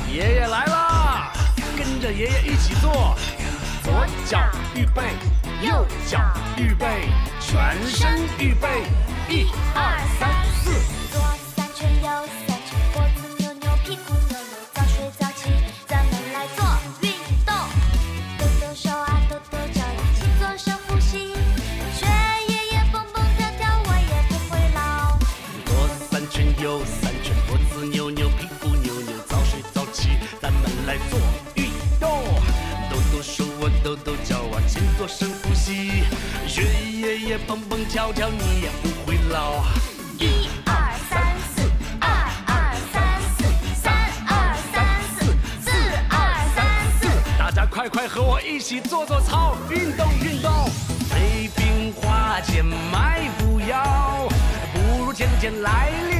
爷爷来啦，跟着爷爷一起做，左脚预备，右脚预备，全身预备，1、2、3、4。 左3圈，右3圈，脖子扭扭，屁股扭扭，早睡早起，咱们来做运动。抖抖手啊，抖抖脚，一起做深呼吸，学爷爷蹦蹦跳跳，我也不会老。 左3圈，右3圈，脖子扭扭，屁股扭扭，早睡早起，咱们来做运动。抖抖手啊，抖抖脚啊，请做深呼吸，学爷爷蹦蹦跳跳，你也不会老。 1、2、3、4，2、2、3、4，3、2、3、4，4、2、3、4。 大家快快和我一起做做操，运动运动。废品花钱买不要，不如天天来练。